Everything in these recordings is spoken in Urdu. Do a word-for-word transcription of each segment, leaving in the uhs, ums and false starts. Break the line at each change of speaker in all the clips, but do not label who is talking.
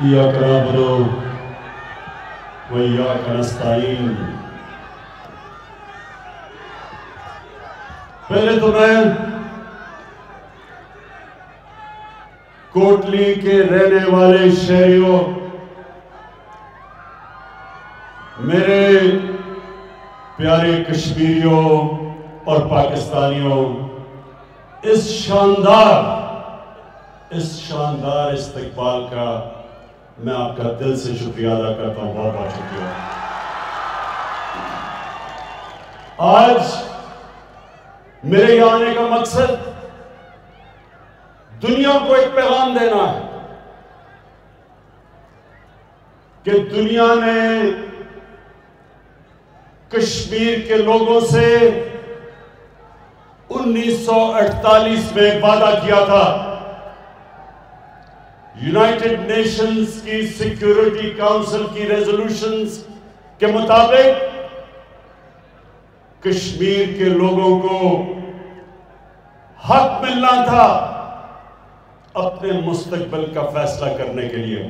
إياك نعبد وإياك نستعين۔ پہلے تو میں کوٹلی کے رہنے والے شہریوں، میرے پیارے کشمیریوں اور پاکستانیوں، اس شاندار اس شاندار استقبال کا میں آپ کا دل سے شکریہ ادا کرتا ہوں۔ بہت بہت شکریہ۔ آج میرے یہاں آنے کا مقصد دنیا کو ایک پیغام دینا ہے کہ دنیا نے کشمیر کے لوگوں سے انیس سو اڑتالیس میں وعدہ کیا تھا، یونائٹڈ نیشنز کی سیکیورٹی کاؤنسل کی ریزولوشنز کے مطابق کشمیر کے لوگوں کو حق ملنا تھا اپنے مستقبل کا فیصلہ کرنے کے لیے۔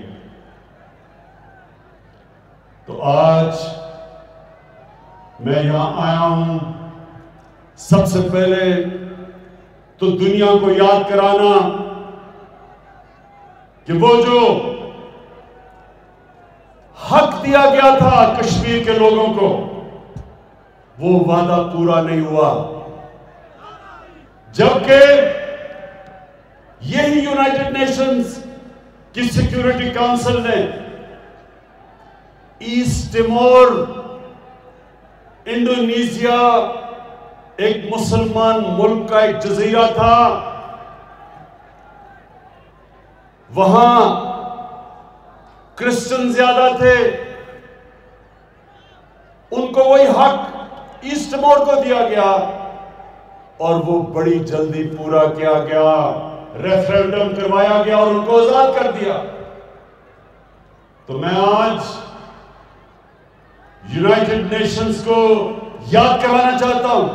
تو آج میں یہاں آیا ہوں سب سے پہلے تو دنیا کو یاد کرانا کہ وہ جو حق دیا گیا تھا کشمیر کے لوگوں کو، وہ وعدہ پورا نہیں ہوا، جبکہ یہی یونائٹڈ نیشنز کی سیکیورٹی کاؤنسل نے ایسٹ ٹیمور، انڈونیشیا، ایک مسلمان ملک کا ایک جزیرہ تھا، وہاں کرسچن زیادہ تھے، ان کو وہی حق ایسٹ ٹیمور کو دیا گیا اور وہ بڑی جلدی پورا کیا گیا، ریفرینڈم کروایا گیا اور ان کو آزاد کر دیا۔ تو میں آج یونائٹڈ نیشنز کو یاد کروانا چاہتا ہوں،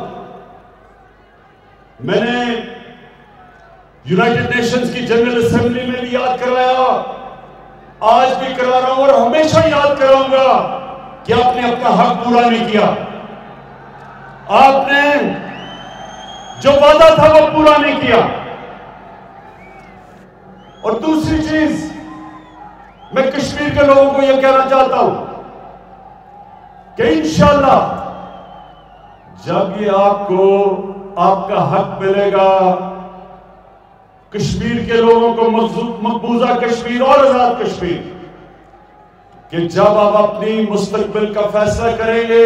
میں نے یونائٹڈ نیشنز کی جنرل اسمبلی میں بھی یاد کروایا، آج بھی کروا رہا ہوں اور ہمیشہ یاد کراؤں گا کہ آپ نے اپنا حق پورا نہیں کیا، آپ نے جو وعدہ تھا وہ پورا نہیں کیا۔ اور دوسری چیز میں کشمیر کے لوگوں کو یہ کہنا چاہتا ہوں کہ انشاءاللہ جب یہ آپ کو آپ کا حق ملے گا، کشمیر کے لوگوں کو مقبوضہ کشمیر اور آزاد کشمیر، کہ جب آپ اپنی مستقبل کا فیصلہ کریں گے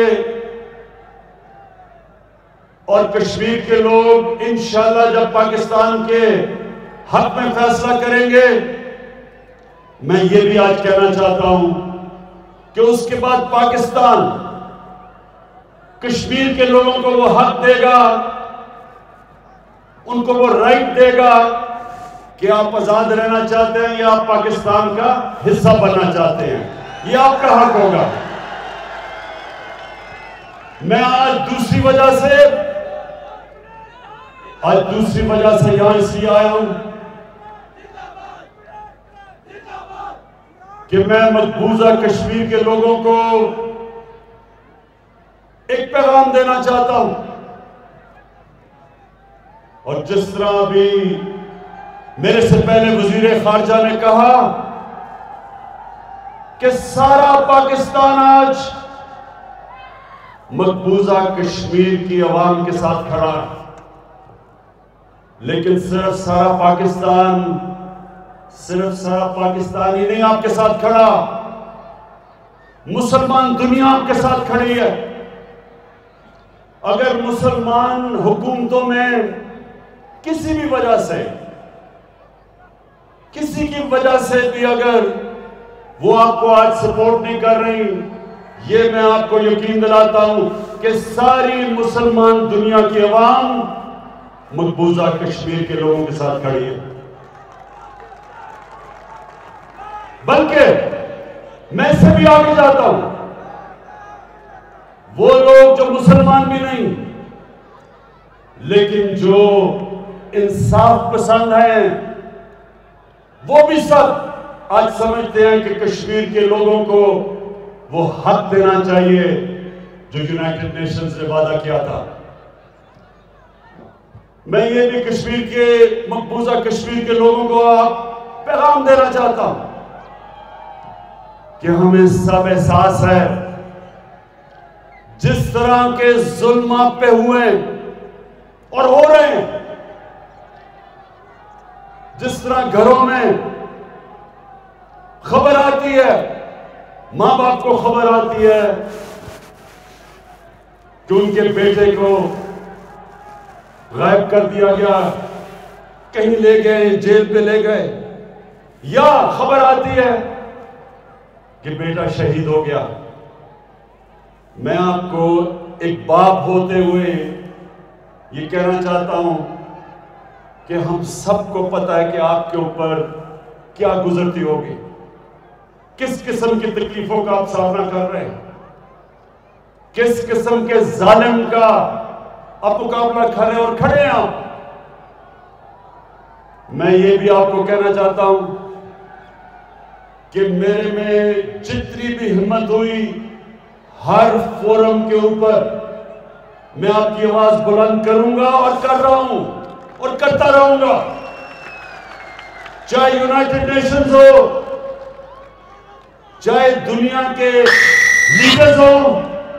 اور کشمیر کے لوگ انشاءاللہ جب پاکستان کے حق میں فیصلہ کریں گے، میں یہ بھی آج کہنا چاہتا ہوں کہ اس کے بعد پاکستان کشمیر کے لوگوں کو وہ حق دے گا، ان کو وہ رائٹ دے گا کہ آپ آزاد رہنا چاہتے ہیں یا آپ پاکستان کا حصہ بننا چاہتے ہیں، یہ آپ کا حق ہوگا۔ میں آج دوسری وجہ سے آج دوسری وجہ سے یہاں اس لیے آیا ہوں کہ میں مقبوضہ کشمیر کے لوگوں کو ایک پیغام دینا چاہتا ہوں، اور جس طرح بھی میرے سے پہلے وزیر خارجہ نے کہا کہ سارا پاکستان آج مقبوضہ کشمیر کی عوام کے ساتھ کھڑا ہے، لیکن صرف سارا پاکستان صرف سارا پاکستان ہی نہیں آپ کے ساتھ کھڑا، مسلمان دنیا آپ کے ساتھ کھڑی ہے۔ اگر مسلمان حکومتوں میں کسی بھی وجہ سے کسی کی وجہ سے بھی اگر وہ آپ کو آج سپورٹ نہیں کر رہی، یہ میں آپ کو یقین دلاتا ہوں کہ ساری مسلمان دنیا کی عوام مقبوضہ کشمیر کے لوگوں کے ساتھ کھڑی ہے۔ بلکہ میں اس سے بھی آگے جاتا ہوں، وہ لوگ جو مسلمان بھی نہیں لیکن جو انصاف پسند ہیں، وہ بھی سب آج سمجھتے ہیں کہ کشمیر کے لوگوں کو وہ حق دینا چاہیے جو یونائٹڈ نیشنز نے وعدہ کیا تھا۔ میں یہ بھی کشمیر کے مقبوضہ کشمیر کے لوگوں کو آپ پیغام دینا چاہتا ہوں کہ ہمیں سب احساس ہے جس طرح کے ظلم آپ پہ ہوئے اور ہو رہے ہیں، جس طرح گھروں میں خبر آتی ہے، ماں باپ کو خبر آتی ہے کہ ان کے بیٹے کو غائب کر دیا گیا، کہیں لے گئے، جیل پہ لے گئے، یا خبر آتی ہے کہ بیٹا شہید ہو گیا۔ میں آپ کو ایک باپ ہوتے ہوئے یہ کہنا چاہتا ہوں کہ ہم سب کو پتہ ہے کہ آپ کے اوپر کیا گزرتی ہوگی، کس قسم کی تکلیفوں کا آپ سامنا کر رہے ہیں، کس قسم کے ظالم کا آپ مقابلہ کر رہے اور کھڑے ہیں آپ۔ میں یہ بھی آپ کو کہنا چاہتا ہوں کہ میرے میں جتنی بھی ہمت ہوئی ہر فورم کے اوپر میں آپ کی آواز بلند کروں گا اور کر رہا ہوں اور کرتا رہوں گا، چاہے یونائٹڈ نیشنز ہو، چاہے دنیا کے لیڈرز ہوں،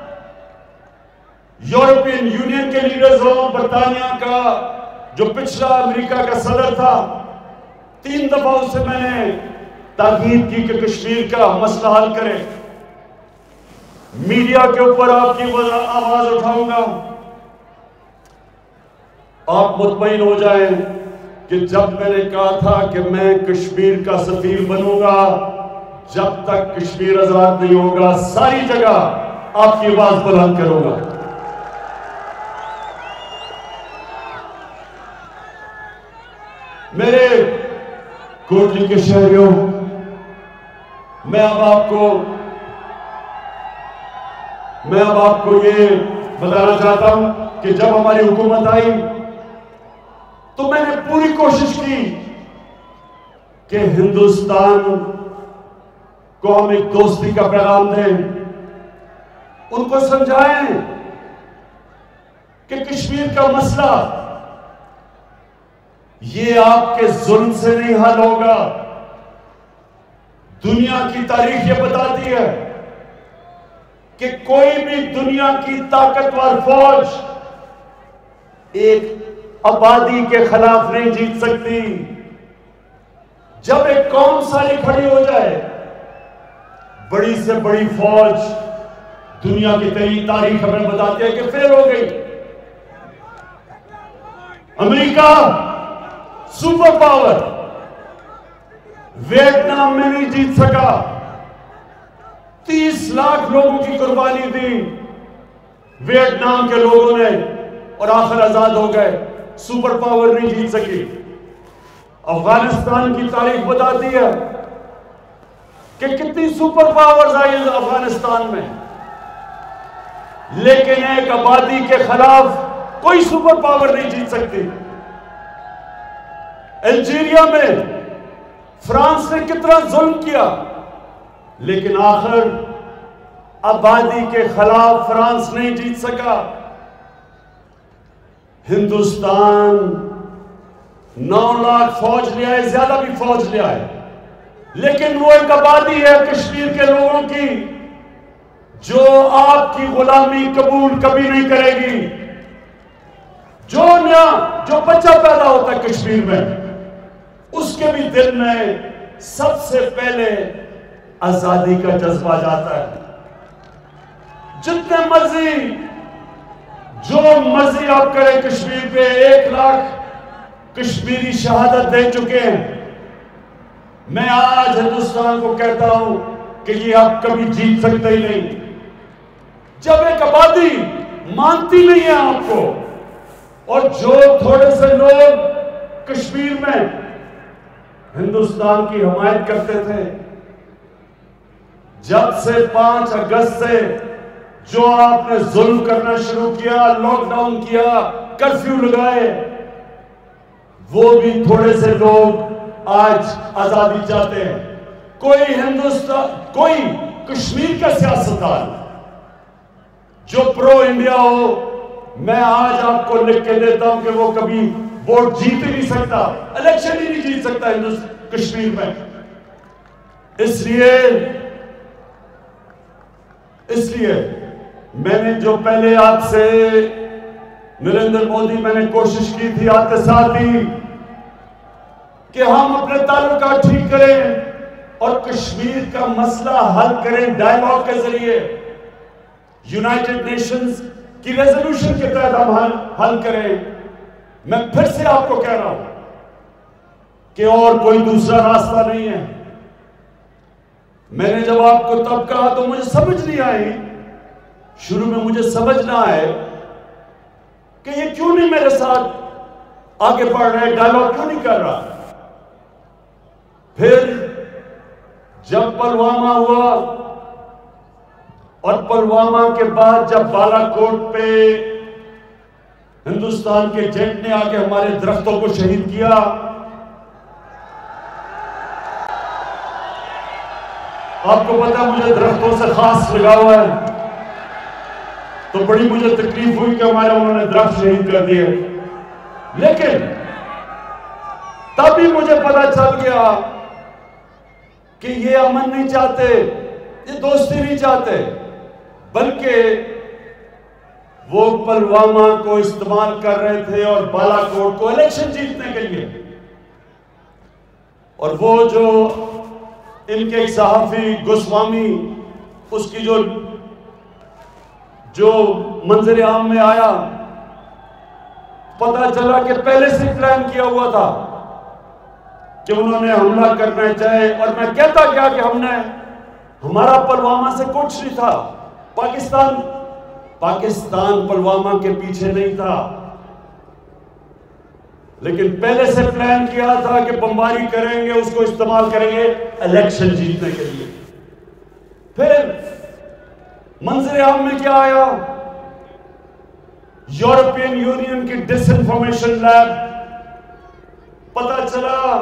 یورپین یونین کے لیڈرز ہوں، برطانیہ کا جو پچھلا امریکہ کا صدر تھا، تین دفعہ اس سے میں نے تاکید کی کہ کشمیر کا مسئلہ حل کرے۔ میڈیا کے اوپر آپ کی آواز اٹھاؤں گا۔ آپ مطمئن ہو جائیں کہ جب میں نے کہا تھا کہ میں کشمیر کا سفیر بنوں گا، جب تک کشمیر آزاد نہیں ہوگا ساری جگہ آپ کی آواز بلند کروں گا۔ میرے کوٹلی کے شہریوں، میں اب آپ کو میں اب آپ کو یہ بتانا چاہتا ہوں کہ جب ہماری حکومت آئی تو میں نے پوری کوشش کی کہ ہندوستان کو ہم ایک دوستی کا پیغام دیں، ان کو سمجھائیں کہ کشمیر کا مسئلہ یہ آپ کے ظلم سے نہیں حل ہوگا۔ دنیا کی تاریخ یہ بتاتی ہے کہ کوئی بھی دنیا کی طاقتور فوج ایک آبادی کے خلاف نہیں جیت سکتی۔ جب ایک قوم ساری کھڑی ہو جائے، بڑی سے بڑی فوج دنیا کی تاریخ ہمیں بتاتی ہے کہ فیل ہو گئی۔ امریکہ سپر پاور ویتنام میں نہیں جیت سکا، تیس لاکھ لوگوں کی قربانی دی ویتنام کے لوگوں نے اور آخر آزاد ہو گئے۔ سپر پاور نہیں جیت سکی۔ افغانستان کی تاریخ بتاتی ہے کہ کتنی سپر پاورز آئی افغانستان میں، لیکن ایک آبادی کے خلاف کوئی سپر پاور نہیں جیت سکتی۔ الجیریا میں فرانس نے کتنا ظلم کیا، لیکن آخر آبادی کے خلاف فرانس نہیں جیت سکا۔ ہندوستان نو لاکھ فوج لے آئے، زیادہ بھی فوج لے آئے، لیکن وہ ایک آبادی ہے کشمیر کے لوگوں کی جو آپ کی غلامی قبول کبھی نہیں کرے گی۔ جو نیا جو بچہ پیدا ہوتا ہے کشمیر میں، اس کے بھی دل میں سب سے پہلے آزادی کا جذبہ جاتا ہے۔ جتنے مرضی جو مرضی آپ کریں کشمیر پہ، ایک لاکھ کشمیری شہادت دے چکے ہیں۔ میں آج ہندوستان کو کہتا ہوں کہ یہ آپ کبھی جیت سکتے ہی نہیں۔ جب ایک آبادی مانتی نہیں ہے آپ کو، اور جو تھوڑے سے لوگ کشمیر میں ہندوستان کی حمایت کرتے تھے، جب سے پانچ اگست سے جو آپ نے ظلم کرنا شروع کیا، لاک ڈاؤن کیا، کرفیو لگائے، وہ بھی تھوڑے سے لوگ آج آزادی چاہتے ہیں۔ کوئی ہندوستان کوئی کشمیر کا سیاستدان جو پرو انڈیا ہو، میں آج آپ کو لکھ کے دیتا ہوں کہ وہ کبھی ووٹ جیت ہی نہیں سکتا، الیکشن ہی نہیں جیت سکتا کشمیر میں۔ اس لیے اس لیے میں نے جو پہلے آپ سے نریندر مودی میں نے کوشش کی تھی آتے ساتھ ہی کہ ہم اپنے تعلقات ٹھیک کریں اور کشمیر کا مسئلہ حل کریں ڈائیلاگ کے ذریعے، یونائٹڈ نیشنز کی ریزولوشن کے تحت ہم حل کریں۔ میں پھر سے آپ کو کہہ رہا ہوں کہ اور کوئی دوسرا راستہ نہیں ہے۔ میں نے جب آپ کو تب کہا تو مجھے سمجھ نہیں آئی، شروع میں مجھے سمجھ نہ آئے کہ یہ کیوں نہیں میرے ساتھ آگے بڑھ رہے، ڈائیلاگ کیوں نہیں کر رہا۔ پھر جب پلوامہ ہوا اور پلوامہ کے بعد جب بالا کوٹ پہ ہندوستان کے جیٹ نے آ کے ہمارے درختوں کو شہید کیا، آپ کو پتا مجھے درختوں سے خاص لگا ہوا ہے، تو بڑی مجھے تکلیف ہوئی کہ ہمارے انہوں نے درخت شہید کر دیے، لیکن تب ہی مجھے پتا چل گیا کہ یہ امن نہیں چاہتے، یہ دوستی نہیں چاہتے، بلکہ وہ پلوامہ کو استعمال کر رہے تھے اور بالا کوٹ کو الیکشن جیتنے کے لیے۔ اور وہ جو ان کے ایک صحافی گوسوامی، اس کی جو جو منظر عام میں آیا، پتا چلا کہ پہلے سے پلان کیا ہوا تھا کہ انہوں نے حملہ کرنا چاہے، اور میں کہتا کیا کہ ہم نے ہمارا پلوامہ سے کچھ نہیں تھا، پاکستان پاکستان پلوامہ کے پیچھے نہیں تھا، لیکن پہلے سے پلان کیا تھا کہ بمباری کریں گے، اس کو استعمال کریں گے الیکشن جیتنے کے لیے۔ پھر منظر عام میں کیا آیا؟ یورپین یونین کی ڈس انفارمیشن لیب، پتا چلا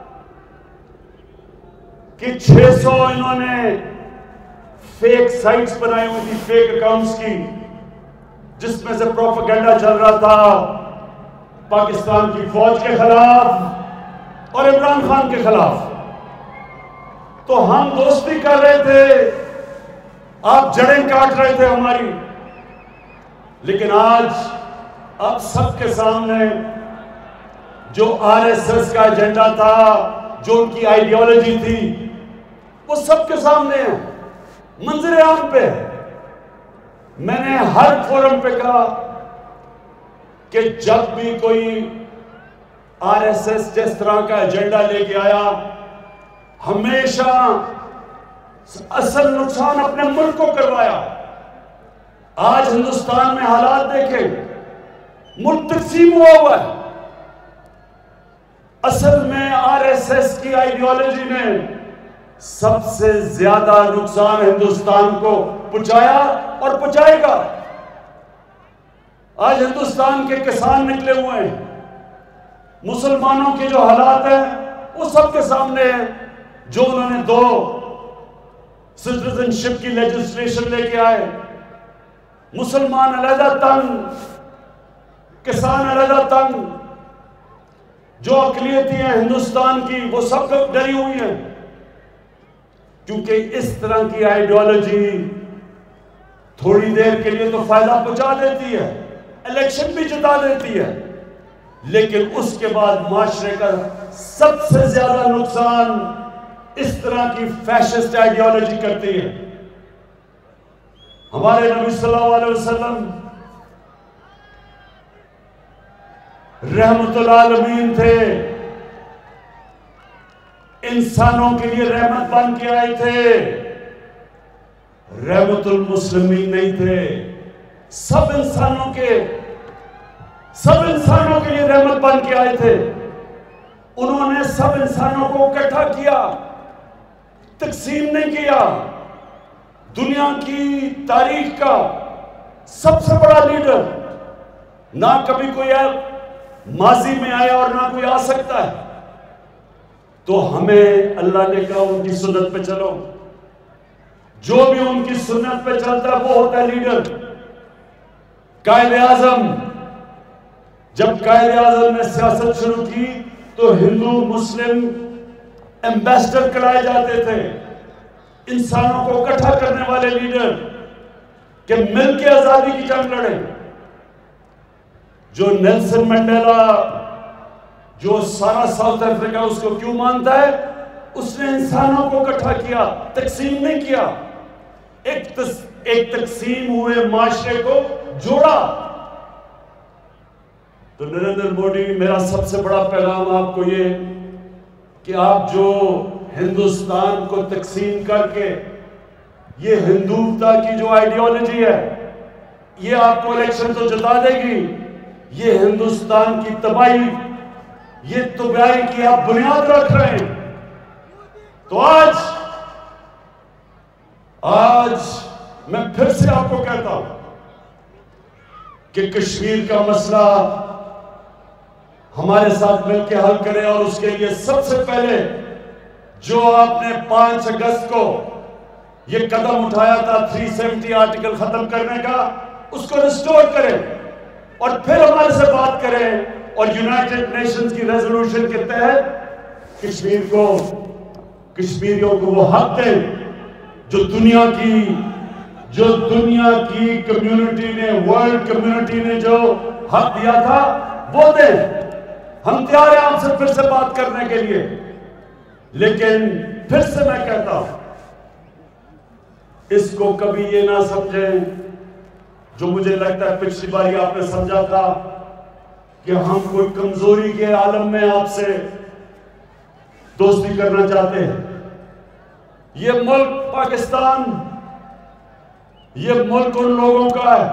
کہ چھ سو انہوں نے فیک سائٹس بنائی ہوئی تھی، فیک اکاؤنٹس کی، جس میں سے پروپیگنڈا چل رہا تھا پاکستان کی فوج کے خلاف اور عمران خان کے خلاف۔ تو ہم دوستی کر رہے تھے، آپ جڑیں کاٹ رہے تھے ہماری، لیکن آج اب سب کے سامنے جو آر ایس ایس کا ایجنڈا تھا، جو ان کی آئیڈیالوجی تھی، وہ سب کے سامنے ہے، منظر عام پہ۔ میں نے ہر فورم پہ کہا کہ جب بھی کوئی آر ایس ایس جس طرح کا ایجنڈا لے کے آیا، ہمیشہ اصل نقصان اپنے ملک کو کروایا۔ آج ہندوستان میں حالات دیکھیں، ملک تقسیم ہوا ہوا ہے۔ اصل میں آر ایس ایس کی آئیڈیالوجی نے سب سے زیادہ نقصان ہندوستان کو پہنچایا اور پہنچائے گا۔ آج ہندوستان کے کسان نکلے ہوئے ہیں، مسلمانوں کے جو حالات ہیں وہ سب کے سامنے ہیں، جو انہوں نے دو سٹیزن شپ کی لیجسلیشن لے کے آئے، مسلمان علیحدہ تنگ، کسان علیحدہ تنگ، جو اقلیتی ہیں ہندوستان کی وہ سب ڈری ہوئی ہیں، کیونکہ اس طرح کی آئیڈیالوجی تھوڑی دیر کے لیے تو فائدہ پہنچا دیتی ہے، الیکشن بھی جتا دیتی ہے، لیکن اس کے بعد معاشرے کا سب سے زیادہ نقصان اس طرح کی فیشسٹ آئیڈیالوجی کرتی ہے۔ ہمارے نبی صلی اللہ علیہ وسلم رحمت العالمین تھے، انسانوں کے لیے رحمت بن کے آئے تھے، رحمت المسلمین نہیں تھے، سب انسانوں کے سب انسانوں کے لیے رحمت بن کے آئے تھے۔ انہوں نے سب انسانوں کو اکٹھا کیا، تقسیم نہیں کیا۔ دنیا کی تاریخ کا سب سے بڑا لیڈر، نہ کبھی کوئی ماضی میں آیا اور نہ کوئی آ سکتا ہے۔ تو ہمیں اللہ نے کہا ان کی سنت پہ چلو. جو بھی ان کی سنت پہ چلتا ہے وہ ہوتا ہے لیڈر. قائد اعظم، جب قائد اعظم نے سیاست شروع کی تو ہندو مسلم ایمبیسڈر کرائے جاتے تھے، انسانوں کو اکٹھا کرنے والے لیڈر کہ مل کے آزادی کی جنگ لڑے. جو نیلسن منڈیلا جو سارا ساؤتھ افریقہ اس کو کیوں مانتا ہے؟ اس نے انسانوں کو اکٹھا کیا، تقسیم نہیں کیا. ایک تس, ایک تقسیم ہوئے معاشرے کو جوڑا. تو نریندر مودی، میرا سب سے بڑا پیغام آپ کو یہ کہ آپ جو ہندوستان کو تقسیم کر کے یہ ہندوتا کی جو آئیڈیالوجی ہے یہ آپ کو الیکشن تو جتا دے گی، یہ ہندوستان کی تباہی، یہ تباہی کی آپ بنیاد رکھ رہے ہیں. تو آج آج میں پھر سے آپ کو کہتا ہوں کہ کشمیر کا مسئلہ ہمارے ساتھ مل کے حل کرے، اور اس کے لیے سب سے پہلے جو آپ نے پانچ اگست کو یہ قدم اٹھایا تھا تین سو ستر آرٹیکل ختم کرنے کا، اس کو ریسٹور کریں اور پھر ہمارے سے بات کریں اور یونائٹڈ نیشنز کی ریزولوشن کے تحت کشمیر کو کشمیریوں کو وہ حق دیں جو دنیا کی جو دنیا کی کمیونٹی نے، ورلڈ کمیونٹی نے جو حق دیا تھا وہ دیں. ہم تیار ہیں آپ سے پھر سے بات کرنے کے لیے، لیکن پھر سے میں کہتا ہوں اس کو کبھی یہ نہ سمجھیں جو مجھے لگتا ہے پچھلی باری آپ نے سمجھا تھا کہ ہم کوئی کمزوری کے عالم میں آپ سے دوستی کرنا چاہتے ہیں. یہ ملک پاکستان، یہ ملک ان لوگوں کا ہے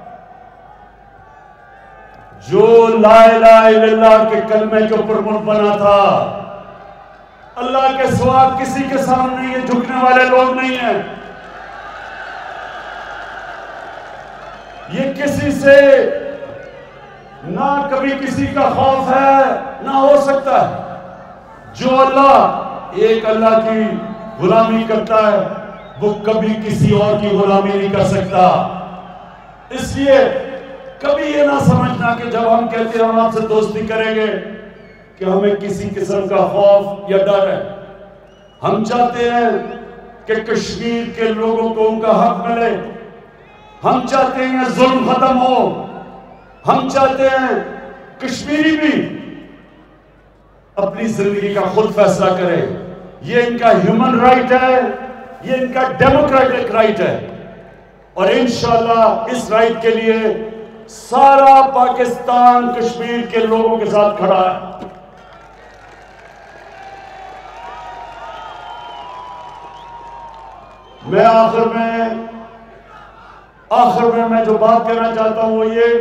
جو لا الہ الا اللہ کے کلمے کے اوپر ملک بنا تھا. اللہ کے سوا کسی کے سامنے یہ جھکنے والے لوگ نہیں ہیں. یہ کسی سے نہ کبھی کسی کا خوف ہے نہ ہو سکتا ہے. جو اللہ ایک اللہ کی غلامی کرتا ہے وہ کبھی کسی اور کی غلامی نہیں کر سکتا. اس لیے کبھی یہ نہ سمجھنا کہ جب ہم کہتے ہیں ہم آپ سے دوستی کریں گے کہ ہمیں کسی قسم کا خوف یا ڈر ہے. ہم چاہتے ہیں کہ کشمیر کے لوگوں کو ان کا حق ملے. ہم چاہتے ہیں ظلم ختم ہو. ہم چاہتے ہیں کشمیری بھی اپنی زندگی کا خود فیصلہ کرے. یہ ان کا ہیومن رائٹ ہے، یہ ان کا ڈیموکریٹک رائٹ ہے، اور انشاءاللہ اس رائٹ کے لیے سارا پاکستان کشمیر کے لوگوں کے ساتھ کھڑا ہے. میں آخر میں آخر میں میں جو بات کہنا چاہتا ہوں وہ یہ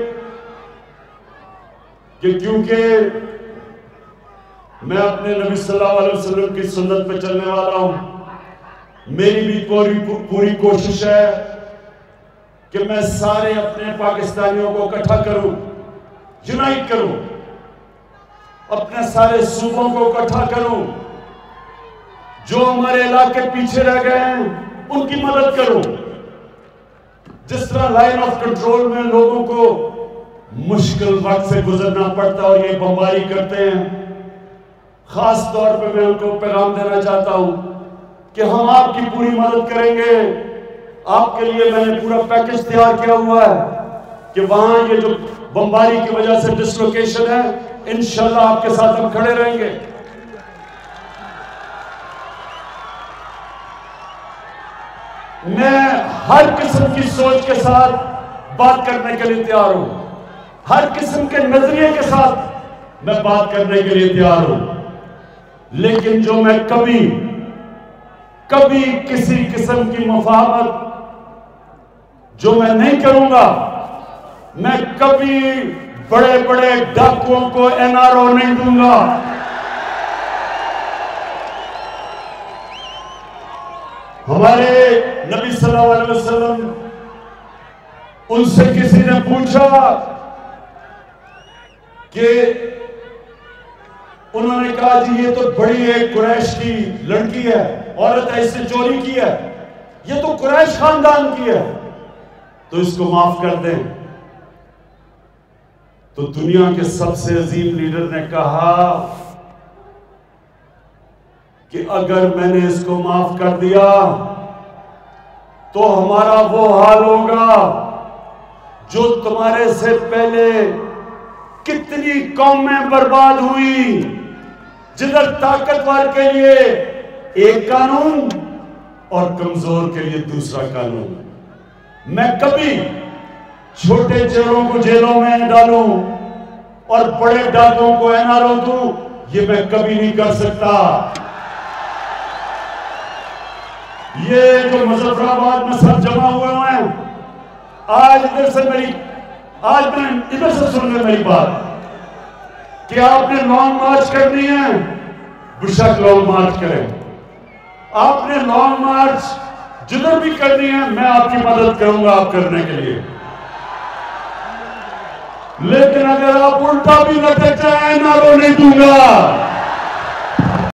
کہ کیونکہ میں اپنے نبی صلی اللہ علیہ وسلم کی سنت پہ چلنے والا ہوں، میری بھی پوری پوری کوشش ہے کہ میں سارے اپنے پاکستانیوں کو اکٹھا کروں، یونائٹ کروں، اپنے سارے صوبوں کو اکٹھا کروں، جو ہمارے علاقے پیچھے رہ گئے ہیں ان کی مدد کروں. جس طرح لائن آف کنٹرول میں لوگوں کو مشکل وقت سے گزرنا پڑتا اور یہ بمباری کرتے ہیں، خاص طور پہ میں ان کو پیغام دینا چاہتا ہوں کہ ہم آپ کی پوری مدد کریں گے. آپ کے لیے میں نے پورا پیکج تیار کیا ہوا ہے کہ وہاں یہ جو بمباری کی وجہ سے ڈسلوکیشن ہے انشاءاللہ آپ کے ساتھ ہم کھڑے رہیں گے. میں ہر قسم کی سوچ کے ساتھ بات کرنے کے لیے تیار ہوں، ہر قسم کے نظریے کے ساتھ میں بات کرنے کے لیے تیار ہوں، لیکن جو میں کبھی کبھی کسی قسم کی مفاہمت جو میں نہیں کروں گا، میں کبھی بڑے بڑے ڈاکوؤں کو این آر او نہیں دوں گا. ہمارے نبی صلی اللہ علیہ وسلم، ان سے کسی نے پوچھا کہ انہوں نے کہا جی یہ تو بڑی ایک قریش کی لڑکی ہے، عورت ہے، اس سے چوری کی ہے، یہ تو قریش خاندان کی ہے، تو اس کو معاف کر دیں۔ تو دنیا کے سب سے عظیم لیڈر نے کہا کہ اگر میں نے اس کو معاف کر دیا تو ہمارا وہ حال ہوگا جو تمہارے سے پہلے کتنی قومیں برباد ہوئی، جدھر طاقتور کے لیے ایک قانون اور کمزور کے لیے دوسرا قانون۔ میں کبھی چھوٹے چوروں کو جیلوں میں ڈالوں اور بڑے ڈاکوں کو این آر او دوں، یہ میں کبھی نہیں کر سکتا۔ یہ جو مظفر آباد میں سب جمع ہوئے ہیں، آج ادھر سے میری آج میں ادھر سے سن لیں میری بات کہ آپ نے لانگ مارچ کرنی ہے، بشک لانگ مارچ کریں۔ آپ نے لانگ مارچ جدھر بھی کرنی ہے، میں آپ کی مدد کروں گا آپ کرنے کے لیے۔ لیکن اگر آپ الٹا بھی لٹک جائیں، نہ رو نہیں دوں گا۔